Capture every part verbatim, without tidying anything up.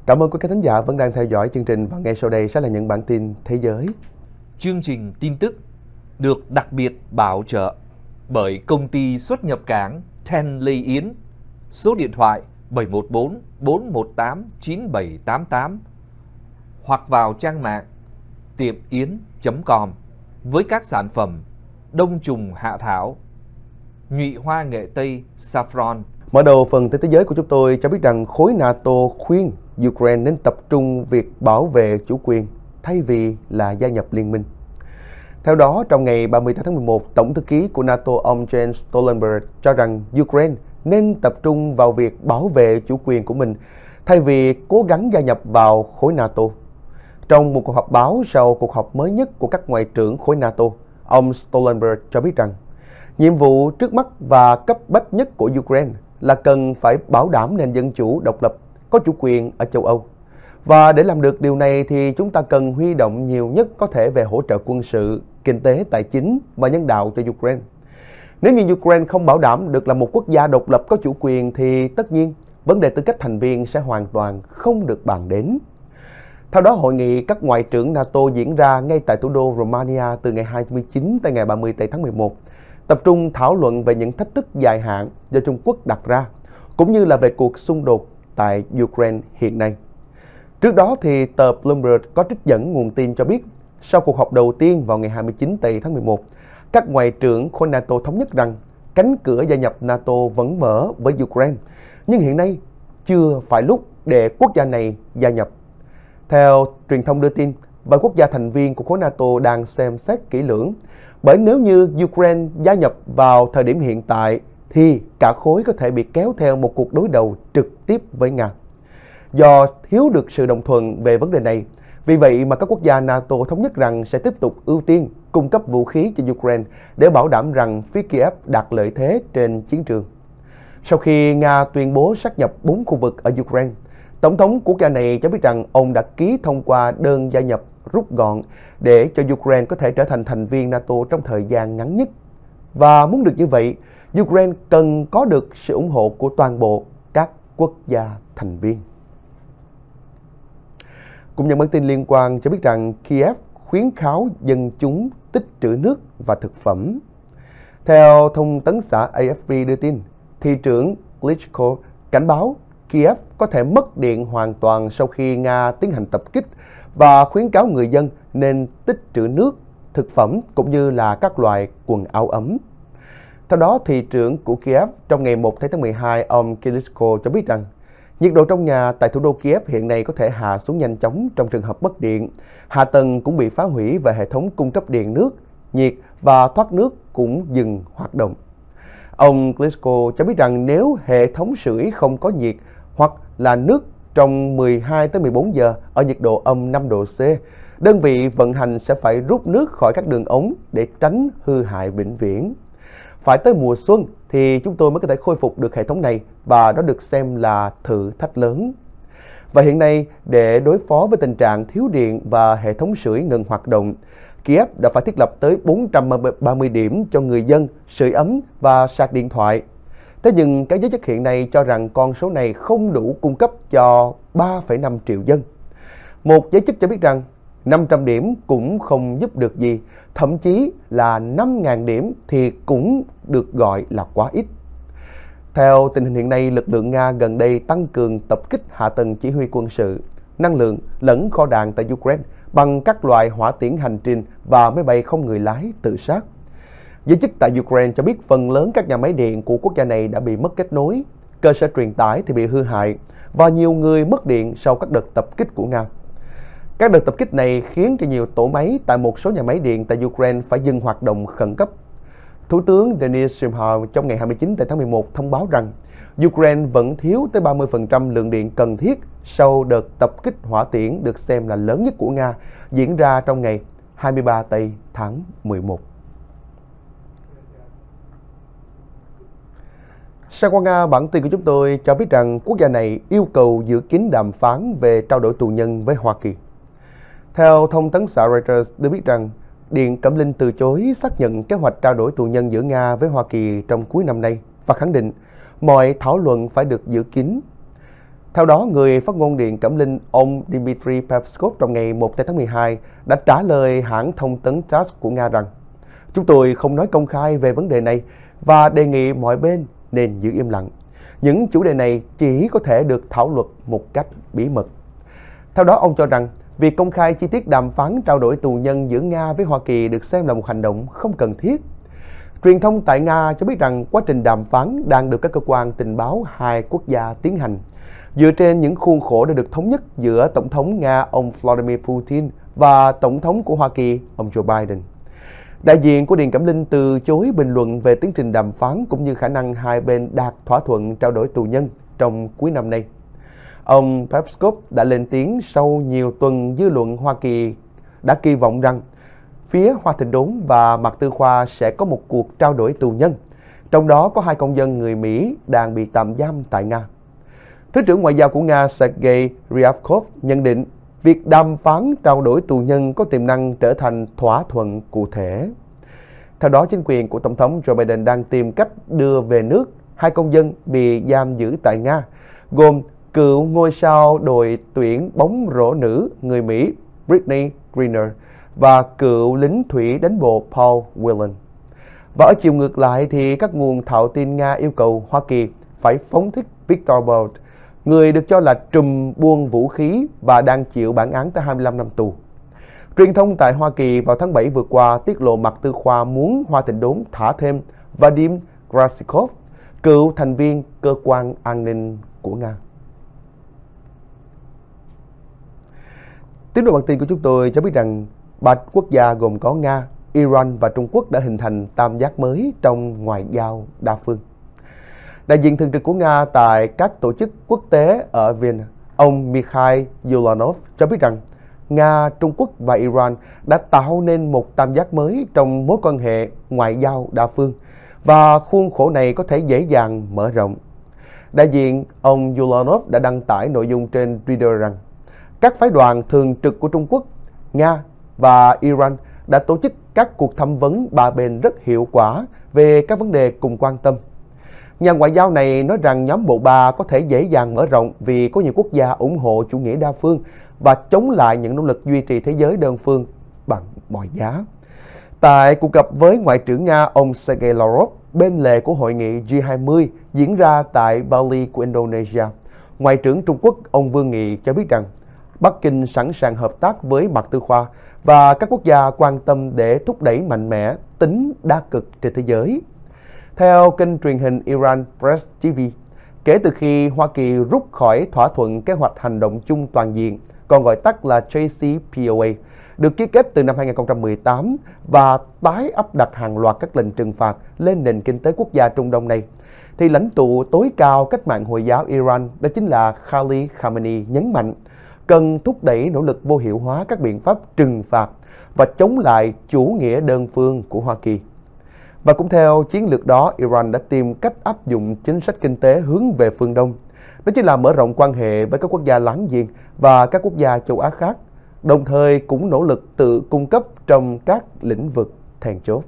Cảm ơn quý khán thính giả vẫn đang theo dõi chương trình và ngay sau đây sẽ là những bản tin thế giới. Chương trình tin tức được đặc biệt bảo trợ bởi công ty xuất nhập cảng Ten Lê Yến, số điện thoại bảy một bốn bốn một tám chín bảy tám tám hoặc vào trang mạng tiệm yến chấm com với các sản phẩm đông trùng hạ thảo, nhụy hoa nghệ tây saffron. Mở đầu phần tin thế giới của chúng tôi cho biết rằng khối NATO khuyên Ukraine nên tập trung việc bảo vệ chủ quyền thay vì là gia nhập liên minh. Theo đó, trong ngày ba mươi tháng mười một, Tổng thư ký của NATO ông Jens Stoltenberg cho rằng Ukraine nên tập trung vào việc bảo vệ chủ quyền của mình thay vì cố gắng gia nhập vào khối NATO. Trong một cuộc họp báo sau cuộc họp mới nhất của các ngoại trưởng khối NATO, ông Stoltenberg cho biết rằng nhiệm vụ trước mắt và cấp bách nhất của Ukraine là cần phải bảo đảm nền dân chủ độc lập, có chủ quyền ở châu Âu. Và để làm được điều này thì chúng ta cần huy động nhiều nhất có thể về hỗ trợ quân sự, kinh tế, tài chính và nhân đạo cho Ukraine. Nếu như Ukraine không bảo đảm được là một quốc gia độc lập có chủ quyền thì tất nhiên vấn đề tư cách thành viên sẽ hoàn toàn không được bàn đến. Theo đó, hội nghị các ngoại trưởng NATO diễn ra ngay tại thủ đô Romania từ ngày hai mươi chín tới ngày ba mươi tháng mười một, tập trung thảo luận về những thách thức dài hạn do Trung Quốc đặt ra, cũng như là về cuộc xung đột tại Ukraine hiện nay. Trước đó thì tờ Bloomberg có trích dẫn nguồn tin cho biết, sau cuộc họp đầu tiên vào ngày hai mươi chín tháng mười một, các ngoại trưởng khối NATO thống nhất rằng cánh cửa gia nhập NATO vẫn mở với Ukraine, nhưng hiện nay chưa phải lúc để quốc gia này gia nhập. Theo truyền thông đưa tin, vài quốc gia thành viên của khối NATO đang xem xét kỹ lưỡng, bởi nếu như Ukraine gia nhập vào thời điểm hiện tại thì cả khối có thể bị kéo theo một cuộc đối đầu trực tiếp với Nga. Do thiếu được sự đồng thuận về vấn đề này, vì vậy mà các quốc gia NATO thống nhất rằng sẽ tiếp tục ưu tiên cung cấp vũ khí cho Ukraine để bảo đảm rằng phía Kiev đạt lợi thế trên chiến trường. Sau khi Nga tuyên bố sát nhập bốn khu vực ở Ukraine, Tổng thống quốc gia này cho biết rằng ông đã ký thông qua đơn gia nhập rút gọn để cho Ukraine có thể trở thành thành viên NATO trong thời gian ngắn nhất. Và muốn được như vậy, Ukraine cần có được sự ủng hộ của toàn bộ các quốc gia thành viên. Cũng những bản tin liên quan cho biết rằng Kiev khuyến kháo dân chúng tích trữ nước và thực phẩm. Theo thông tấn xã A F P đưa tin, thị trưởng Klitschko cảnh báo Kiev có thể mất điện hoàn toàn sau khi Nga tiến hành tập kích và khuyến cáo người dân nên tích trữ nước, thực phẩm cũng như là các loại quần áo ấm. Theo đó, thị trưởng của Kiev trong ngày một tháng mười hai, ông Klitschko cho biết rằng nhiệt độ trong nhà tại thủ đô Kiev hiện nay có thể hạ xuống nhanh chóng trong trường hợp mất điện. Hạ tầng cũng bị phá hủy và hệ thống cung cấp điện nước, nhiệt và thoát nước cũng dừng hoạt động. Ông Klitschko cho biết rằng nếu hệ thống sưởi không có nhiệt hoặc là nước trong mười hai tới mười bốn giờ ở nhiệt độ âm năm độ C, đơn vị vận hành sẽ phải rút nước khỏi các đường ống để tránh hư hại vĩnh viễn. Phải tới mùa xuân thì chúng tôi mới có thể khôi phục được hệ thống này và đó được xem là thử thách lớn. Và hiện nay, để đối phó với tình trạng thiếu điện và hệ thống sưởi ngừng hoạt động, Kiev đã phải thiết lập tới bốn trăm ba mươi điểm cho người dân sưởi ấm và sạc điện thoại. Thế nhưng các giới chức hiện nay cho rằng con số này không đủ cung cấp cho ba phẩy năm triệu dân. Một giới chức cho biết rằng năm trăm điểm cũng không giúp được gì, thậm chí là năm nghìn điểm thì cũng được gọi là quá ít. Theo tình hình hiện nay, lực lượng Nga gần đây tăng cường tập kích hạ tầng chỉ huy quân sự, năng lượng lẫn kho đạn tại Ukraine bằng các loại hỏa tiễn hành trình và máy bay không người lái tự sát. Giới chức tại Ukraine cho biết phần lớn các nhà máy điện của quốc gia này đã bị mất kết nối, cơ sở truyền tải thì bị hư hại và nhiều người mất điện sau các đợt tập kích của Nga. Các đợt tập kích này khiến cho nhiều tổ máy tại một số nhà máy điện tại Ukraine phải dừng hoạt động khẩn cấp. Thủ tướng Denis Shmyhal trong ngày hai mươi chín tháng mười một thông báo rằng Ukraine vẫn thiếu tới ba mươi phần trăm lượng điện cần thiết sau đợt tập kích hỏa tiễn được xem là lớn nhất của Nga diễn ra trong ngày hai mươi ba tháng mười một. Sang qua Nga, bản tin của chúng tôi cho biết rằng quốc gia này yêu cầu giữ kín đàm phán về trao đổi tù nhân với Hoa Kỳ. Theo thông tấn xã Reuters được biết rằng Điện Kremlin từ chối xác nhận kế hoạch trao đổi tù nhân giữa Nga với Hoa Kỳ trong cuối năm nay và khẳng định mọi thảo luận phải được giữ kín. Theo đó, người phát ngôn Điện Kremlin ông Dmitry Peskov trong ngày một tháng mười hai đã trả lời hãng thông tấn tát của Nga rằng chúng tôi không nói công khai về vấn đề này và đề nghị mọi bên nên giữ im lặng. Những chủ đề này chỉ có thể được thảo luận một cách bí mật. Theo đó, ông cho rằng việc công khai chi tiết đàm phán trao đổi tù nhân giữa Nga với Hoa Kỳ được xem là một hành động không cần thiết. Truyền thông tại Nga cho biết rằng quá trình đàm phán đang được các cơ quan tình báo hai quốc gia tiến hành, dựa trên những khuôn khổ đã được thống nhất giữa Tổng thống Nga ông Vladimir Putin và Tổng thống của Hoa Kỳ ông Joe Biden. Đại diện của Điện Kremlin từ chối bình luận về tiến trình đàm phán cũng như khả năng hai bên đạt thỏa thuận trao đổi tù nhân trong cuối năm nay. Ông Peskov đã lên tiếng sau nhiều tuần dư luận Hoa Kỳ đã kỳ vọng rằng phía Hoa Thịnh Đốn và Mạc Tư Khoa sẽ có một cuộc trao đổi tù nhân, trong đó có hai công dân người Mỹ đang bị tạm giam tại Nga. Thứ trưởng Ngoại giao của Nga Sergei Ryabkov nhận định việc đàm phán trao đổi tù nhân có tiềm năng trở thành thỏa thuận cụ thể. Theo đó, chính quyền của Tổng thống Joe Biden đang tìm cách đưa về nước hai công dân bị giam giữ tại Nga, gồm cựu ngôi sao đội tuyển bóng rổ nữ người Mỹ Brittney Griner và cựu lính thủy đánh bộ Paul Whelan. Và ở chiều ngược lại thì các nguồn thạo tin Nga yêu cầu Hoa Kỳ phải phóng thích Viktor Bout, người được cho là trùm buôn vũ khí và đang chịu bản án tới hai mươi lăm năm tù. Truyền thông tại Hoa Kỳ vào tháng bảy vừa qua tiết lộ Mạc Tư Khoa muốn Hoa Thịnh Đốn thả thêm Vadim Krasikov, cựu thành viên cơ quan an ninh của Nga. Tiếp nối bản tin của chúng tôi cho biết rằng ba quốc gia gồm có Nga, Iran và Trung Quốc đã hình thành tam giác mới trong ngoại giao đa phương. Đại diện thường trực của Nga tại các tổ chức quốc tế ở Vienna, ông Mikhail Yulanov cho biết rằng Nga, Trung Quốc và Iran đã tạo nên một tam giác mới trong mối quan hệ ngoại giao đa phương và khuôn khổ này có thể dễ dàng mở rộng. Đại diện ông Yulanov đã đăng tải nội dung trên Twitter rằng các phái đoàn thường trực của Trung Quốc, Nga và Iran đã tổ chức các cuộc thăm vấn ba bên rất hiệu quả về các vấn đề cùng quan tâm. Nhà ngoại giao này nói rằng nhóm bộ ba có thể dễ dàng mở rộng vì có nhiều quốc gia ủng hộ chủ nghĩa đa phương và chống lại những nỗ lực duy trì thế giới đơn phương bằng mọi giá. Tại cuộc gặp với Ngoại trưởng Nga ông Sergei Lavrov bên lề của hội nghị G hai mươi diễn ra tại Bali của Indonesia, Ngoại trưởng Trung Quốc ông Vương Nghị cho biết rằng Bắc Kinh sẵn sàng hợp tác với Mạc Tư Khoa và các quốc gia quan tâm để thúc đẩy mạnh mẽ tính đa cực trên thế giới. Theo kênh truyền hình Iran Press ti vi, kể từ khi Hoa Kỳ rút khỏi thỏa thuận kế hoạch hành động chung toàn diện, còn gọi tắt là J C P O A, được ký kết từ năm hai nghìn không trăm mười tám và tái áp đặt hàng loạt các lệnh trừng phạt lên nền kinh tế quốc gia Trung Đông này, thì lãnh tụ tối cao cách mạng Hồi giáo Iran, đó chính là Ali Khamenei, nhấn mạnh cần thúc đẩy nỗ lực vô hiệu hóa các biện pháp trừng phạt và chống lại chủ nghĩa đơn phương của Hoa Kỳ. Và cũng theo chiến lược đó, Iran đã tìm cách áp dụng chính sách kinh tế hướng về phương Đông, đó chính là mở rộng quan hệ với các quốc gia láng giềng và các quốc gia châu Á khác, đồng thời cũng nỗ lực tự cung cấp trong các lĩnh vực then chốt.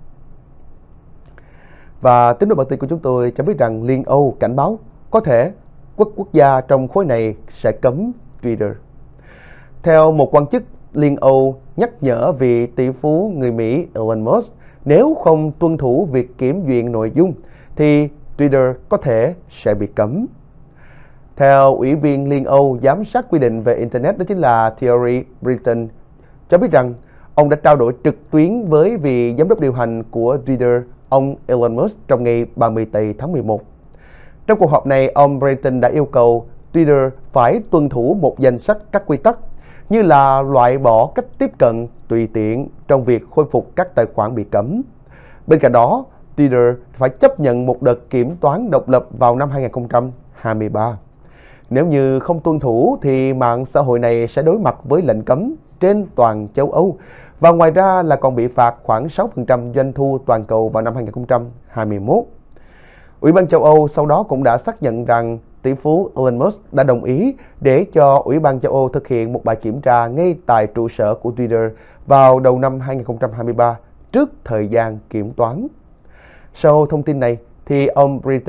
Và tiếp nối bản tin của chúng tôi cho biết rằng Liên Âu cảnh báo có thể quốc quốc gia trong khối này sẽ cấm Twitter. Theo một quan chức Liên Âu nhắc nhở vị tỷ phú người Mỹ Elon Musk, nếu không tuân thủ việc kiểm duyệt nội dung thì Twitter có thể sẽ bị cấm. Theo Ủy viên Liên Âu giám sát quy định về Internet, đó chính là Thierry Breton, cho biết rằng ông đã trao đổi trực tuyến với vị giám đốc điều hành của Twitter, ông Elon Musk, trong ngày ba mươi tây tháng mười một. Trong cuộc họp này, ông Breton đã yêu cầu Twitter phải tuân thủ một danh sách các quy tắc, như là loại bỏ cách tiếp cận tùy tiện trong việc khôi phục các tài khoản bị cấm. Bên cạnh đó, Twitter phải chấp nhận một đợt kiểm toán độc lập vào năm hai nghìn không trăm hai mươi ba. Nếu như không tuân thủ thì mạng xã hội này sẽ đối mặt với lệnh cấm trên toàn châu Âu và ngoài ra là còn bị phạt khoảng sáu phần trăm doanh thu toàn cầu vào năm hai nghìn không trăm hai mươi mốt. Ủy ban châu Âu sau đó cũng đã xác nhận rằng tỷ phú Elon Musk đã đồng ý để cho Ủy ban châu Âu thực hiện một bài kiểm tra ngay tại trụ sở của Twitter vào đầu năm hai nghìn không trăm hai mươi ba trước thời gian kiểm toán. Sau thông tin này, thì ông Breton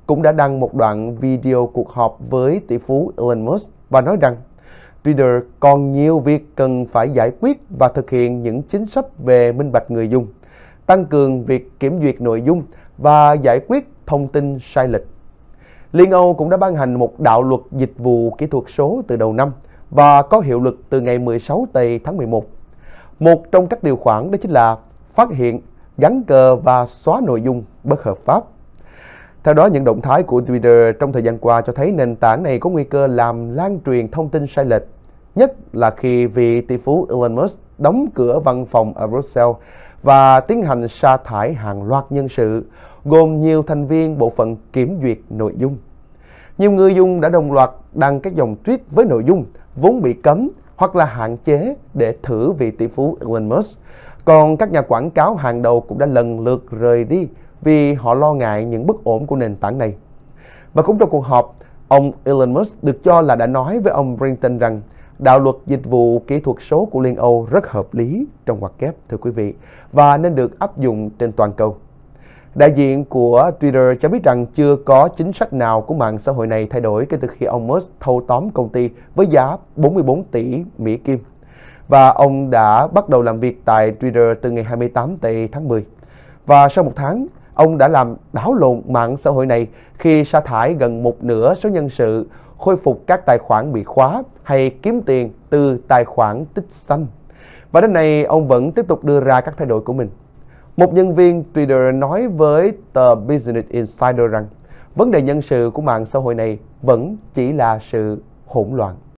cũng đã đăng một đoạn video cuộc họp với tỷ phú Elon Musk và nói rằng Twitter còn nhiều việc cần phải giải quyết và thực hiện những chính sách về minh bạch người dùng, tăng cường việc kiểm duyệt nội dung và giải quyết thông tin sai lệch. Liên Âu cũng đã ban hành một đạo luật dịch vụ kỹ thuật số từ đầu năm và có hiệu lực từ ngày mười sáu tây tháng mười một. Một trong các điều khoản đó chính là phát hiện, gắn cờ và xóa nội dung bất hợp pháp. Theo đó, những động thái của Twitter trong thời gian qua cho thấy nền tảng này có nguy cơ làm lan truyền thông tin sai lệch, nhất là khi vị tỷ phú Elon Musk đóng cửa văn phòng ở Brussels và tiến hành sa thải hàng loạt nhân sự, gồm nhiều thành viên bộ phận kiểm duyệt nội dung. Nhiều người dùng đã đồng loạt đăng các dòng tweet với nội dung vốn bị cấm hoặc là hạn chế để thử vị tỷ phú Elon Musk. Còn các nhà quảng cáo hàng đầu cũng đã lần lượt rời đi vì họ lo ngại những bất ổn của nền tảng này. Và cũng trong cuộc họp, ông Elon Musk được cho là đã nói với ông Brinton rằng đạo luật dịch vụ kỹ thuật số của Liên Âu rất hợp lý trong ngoặc kép, thưa quý vị, và nên được áp dụng trên toàn cầu. Đại diện của Twitter cho biết rằng chưa có chính sách nào của mạng xã hội này thay đổi kể từ khi ông Musk thâu tóm công ty với giá bốn mươi bốn tỷ Mỹ Kim. Và ông đã bắt đầu làm việc tại Twitter từ ngày hai mươi tám tây tháng mười. Và sau một tháng, ông đã làm đảo lộn mạng xã hội này khi sa thải gần một nửa số nhân sự, khôi phục các tài khoản bị khóa hay kiếm tiền từ tài khoản tích xanh. Và đến nay, ông vẫn tiếp tục đưa ra các thay đổi của mình. Một nhân viên Twitter nói với tờ Business Insider rằng vấn đề nhân sự của mạng xã hội này vẫn chỉ là sự hỗn loạn.